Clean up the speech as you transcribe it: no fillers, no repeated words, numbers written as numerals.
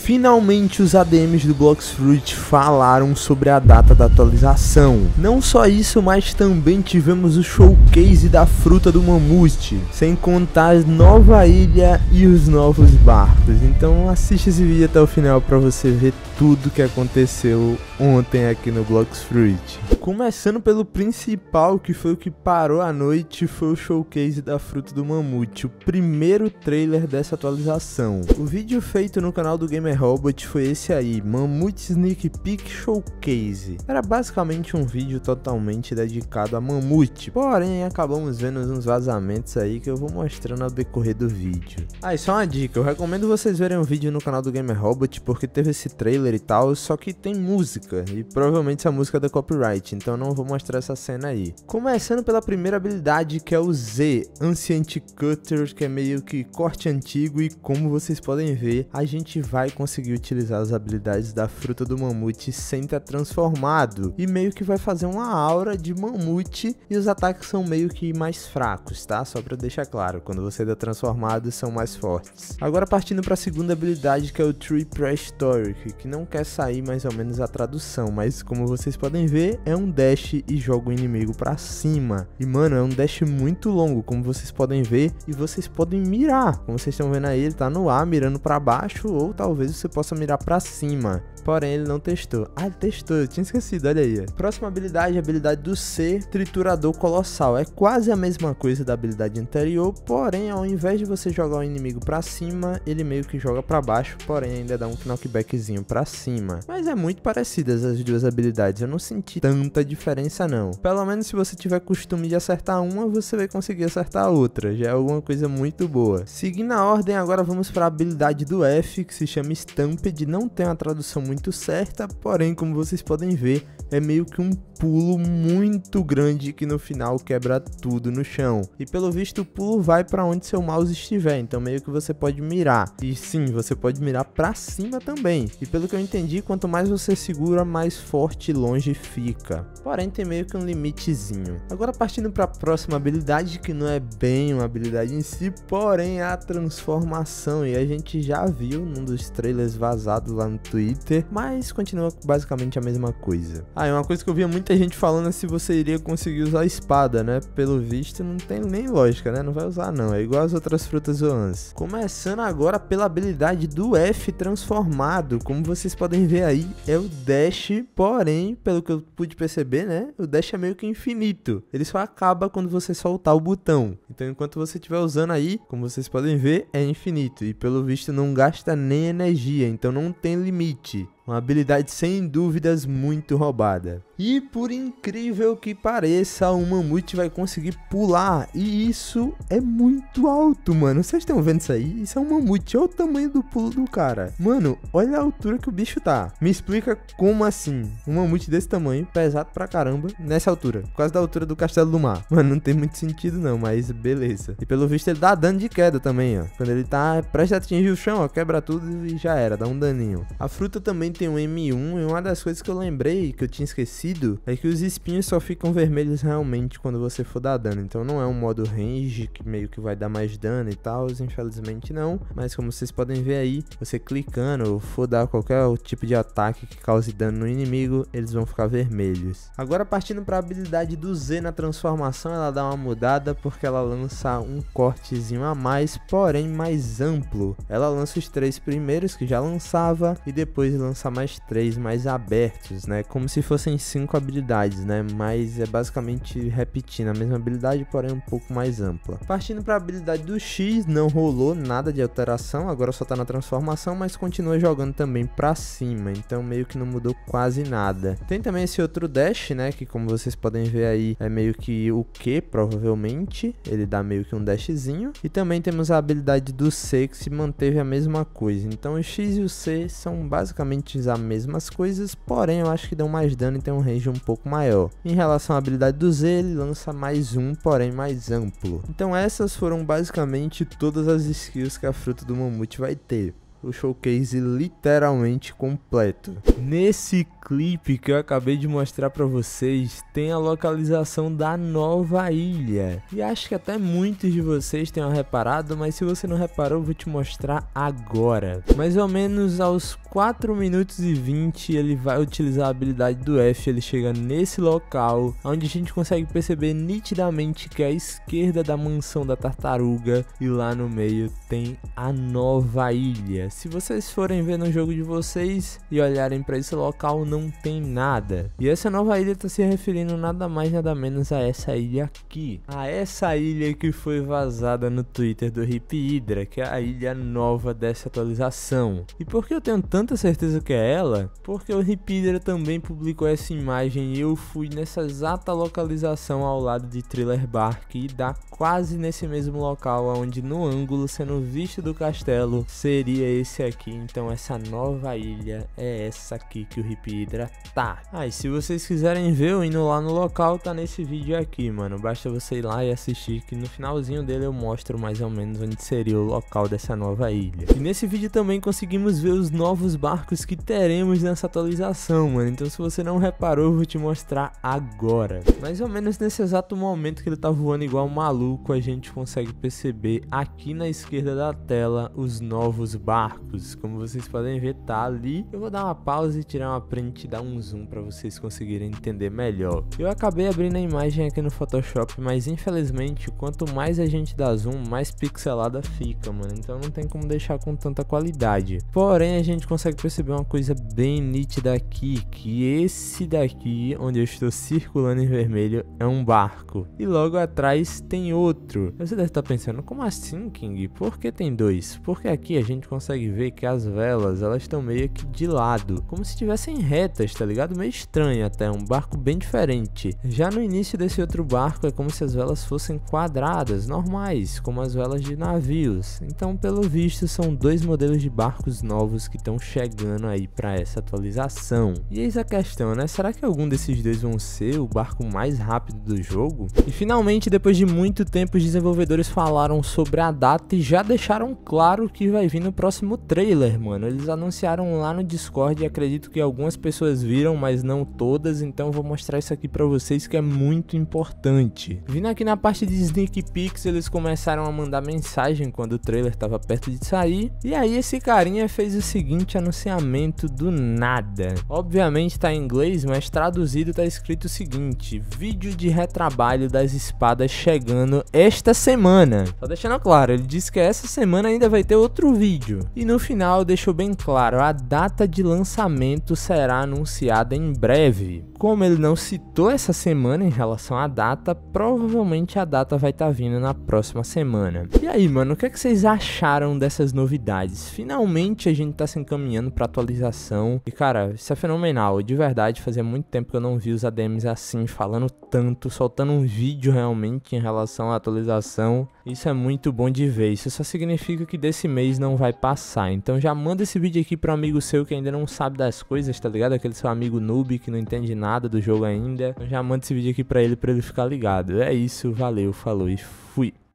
Finalmente os ADMs do Blox Fruit falaram sobre a data da atualização. Não só isso, mas também tivemos o showcase da fruta do mamute, sem contar a nova ilha e os novos barcos. Então assiste esse vídeo até o final para você ver tudo que aconteceu ontem aqui no Blox Fruit. Começando pelo principal, que foi o que parou a noite, foi o showcase da fruta do mamute, o primeiro trailer dessa atualização. O vídeo feito no canal do Gamerrobot foi esse aí, Mamute Sneak Peek Showcase. Era basicamente um vídeo totalmente dedicado a mamute, porém acabamos vendo uns vazamentos aí que eu vou mostrando ao decorrer do vídeo. E só uma dica, eu recomendo vocês verem o vídeo no canal do Gamerrobot porque teve esse trailer e tal, só que tem música, e provavelmente essa música é da copyright, então não vou mostrar essa cena aí. Começando pela primeira habilidade, que é o Z, Ancient Cutter, que é meio que corte antigo, e como vocês podem ver, a gente vai conseguir utilizar as habilidades da fruta do mamute sem estar transformado, e meio que vai fazer uma aura de mamute, e os ataques são meio que mais fracos, tá? Só pra deixar claro, quando você dá transformado são mais fortes. Agora partindo pra segunda habilidade, que é o Tree Prehistoric, que não quer sair mais ou menos a tradução, mas como vocês podem ver, é um dash e joga o inimigo pra cima. E mano, é um dash muito longo, como vocês podem ver, e vocês podem mirar. Como vocês estão vendo aí, ele tá no ar, mirando pra baixo, ou talvez você possa mirar pra cima. Porém, ele não testou. Ele testou, eu tinha esquecido, olha aí. Próxima habilidade, a habilidade do C, Triturador Colossal. É quase a mesma coisa da habilidade anterior, porém, ao invés de você jogar o inimigo pra cima, ele meio que joga pra baixo, porém ainda dá um knockbackzinho pra cima. Mas é muito parecidas as duas habilidades, eu não senti tanta diferença não. Pelo menos se você tiver costume de acertar uma, você vai conseguir acertar a outra, já é alguma coisa muito boa. Seguindo a ordem, agora vamos para a habilidade do F, que se chama Stampede. Não tem uma tradução muito certa, porém como vocês podem ver, é meio que um pulo muito grande que no final quebra tudo no chão. E pelo visto o pulo vai para onde seu mouse estiver, então meio que você pode mirar. E sim, você pode mirar para cima também. E pelo que eu entendi, quanto mais você segura, mais forte e longe fica. Porém tem meio que um limitezinho. Agora partindo para a próxima habilidade, que não é bem uma habilidade em si, porém é a transformação. E a gente já viu num dos trailers vazados lá no Twitter, mas continua basicamente a mesma coisa. E uma coisa que eu via muita gente falando é se você iria conseguir usar a espada, né? Pelo visto não tem nem lógica, né? Não vai usar não, é igual as outras frutas zoans. Começando agora pela habilidade do F transformado, como vocês podem ver aí, é o dash, porém, pelo que eu pude perceber, né? O dash é meio que infinito, ele só acaba quando você soltar o botão. Então enquanto você estiver usando aí, como vocês podem ver, é infinito, e pelo visto não gasta nem energia, então não tem limite. Uma habilidade sem dúvidas muito roubada. E por incrível que pareça, o mamute vai conseguir pular. E isso é muito alto, mano. Vocês estão vendo isso aí? Isso é um mamute. Olha o tamanho do pulo do cara. Mano, olha a altura que o bicho tá. Me explica como assim um mamute desse tamanho, pesado pra caramba, nessa altura. Quase da altura do Castelo do Mar. Mano, não tem muito sentido não, mas beleza. E pelo visto ele dá dano de queda também, ó. Quando ele tá prestes a atingir o chão, ó, quebra tudo e já era, dá um daninho. A fruta também tem um M1, e uma das coisas que eu lembrei, que eu tinha esquecido, é que os espinhos só ficam vermelhos realmente quando você for dar dano. Então não é um modo range, que meio que vai dar mais dano e tal, infelizmente não. Mas como vocês podem ver aí, você clicando ou for dar qualquer tipo de ataque que cause dano no inimigo, eles vão ficar vermelhos. Agora partindo para a habilidade do Z na transformação, ela dá uma mudada porque ela lança um cortezinho a mais, porém mais amplo. Ela lança os 3 primeiros que já lançava, e depois lança mais 3 mais abertos, né? Como se fossem 5 habilidades, né? Mas é basicamente repetindo a mesma habilidade, porém um pouco mais ampla. Partindo para a habilidade do X, não rolou nada de alteração, agora só tá na transformação, mas continua jogando também para cima, então meio que não mudou quase nada. Tem também esse outro dash, né? Que como vocês podem ver aí, é meio que o Q, provavelmente. Ele dá meio que um dashzinho. E também temos a habilidade do C, que se manteve a mesma coisa. Então o X e o C são basicamente as mesmas coisas, porém eu acho que dão mais dano e tem um range um pouco maior. Em relação à habilidade do Z, ele lança mais um, porém mais amplo. Então essas foram basicamente todas as skills que a fruta do mamute vai ter. o showcase literalmente completo. Nesse clipe que eu acabei de mostrar pra vocês, tem a localização da nova ilha. E acho que até muitos de vocês tenham reparado, mas se você não reparou, eu vou te mostrar agora. Mais ou menos aos 4 minutos e 20, ele vai utilizar a habilidade do F, ele chega nesse local, onde a gente consegue perceber nitidamente que é a esquerda da mansão da tartaruga, e lá no meio tem a nova ilha. Se vocês forem ver no jogo de vocês e olharem para esse local, não tem nada. E essa nova ilha está se referindo nada mais nada menos a essa ilha aqui. A essa ilha que foi vazada no Twitter do Hip Hydra, que é a ilha nova dessa atualização. E por que eu tenho tanta certeza que é ela? Porque o Hip Hydra também publicou essa imagem e eu fui nessa exata localização ao lado de Thriller Bark, e dá quase nesse mesmo local, onde no ângulo sendo visto do castelo seria esse aqui. Então essa nova ilha é essa aqui que o Hip Hydra tá. E se vocês quiserem ver eu indo lá no local, tá nesse vídeo aqui, mano. Basta você ir lá e assistir, que no finalzinho dele eu mostro mais ou menos onde seria o local dessa nova ilha. E nesse vídeo também conseguimos ver os novos barcos que teremos nessa atualização, mano. Então se você não reparou, eu vou te mostrar agora. Mais ou menos nesse exato momento que ele tá voando igual um maluco, a gente consegue perceber aqui na esquerda da tela os novos barcos. Como vocês podem ver, tá ali. Eu vou dar uma pausa e tirar uma print e dar um zoom para vocês conseguirem entender melhor. Eu acabei abrindo a imagem aqui no Photoshop, mas infelizmente quanto mais a gente dá zoom, mais pixelada fica, mano. Então não tem como deixar com tanta qualidade. Porém, a gente consegue perceber uma coisa bem nítida aqui, que esse daqui, onde eu estou circulando em vermelho, é um barco. E logo atrás tem outro. Você deve estar pensando, como assim, King? Por que tem dois? Porque aqui a gente consegue ver que as velas, elas estão meio que de lado, como se estivessem retas, tá ligado? Meio estranho até, um barco bem diferente. Já no início desse outro barco é como se as velas fossem quadradas, normais, como as velas de navios. Então, pelo visto, são dois modelos de barcos novos que estão chegando aí para essa atualização. E eis a questão, né? Será que algum desses dois vão ser o barco mais rápido do jogo? E finalmente, depois de muito tempo, os desenvolvedores falaram sobre a data e já deixaram claro que vai vir no próximo trailer, mano. Eles anunciaram lá no Discord e acredito que algumas pessoas viram, mas não todas, então eu vou mostrar isso aqui pra vocês que é muito importante. Vindo aqui na parte de Sneak Peeks, eles começaram a mandar mensagem quando o trailer tava perto de sair, e aí esse carinha fez o seguinte anunciamento do nada. Obviamente tá em inglês, mas traduzido tá escrito o seguinte: vídeo de retrabalho das espadas chegando esta semana. Só deixando claro, ele disse que essa semana ainda vai ter outro vídeo. E no final deixou bem claro, a data de lançamento será anunciada em breve. Como ele não citou essa semana em relação à data, provavelmente a data vai estar vindo na próxima semana. E aí, mano, o que é que vocês acharam dessas novidades? Finalmente a gente tá se encaminhando pra atualização. E cara, isso é fenomenal. De verdade, fazia muito tempo que eu não vi os ADMs assim, falando tanto, soltando um vídeo realmente em relação à atualização. Isso é muito bom de ver. Isso só significa que desse mês não vai passar. Então já manda esse vídeo aqui pro amigo seu que ainda não sabe das coisas, tá ligado? Aquele seu amigo noob que não entende nada do jogo ainda. Então já manda esse vídeo aqui pra ele ficar ligado. É isso, valeu, falou e fui.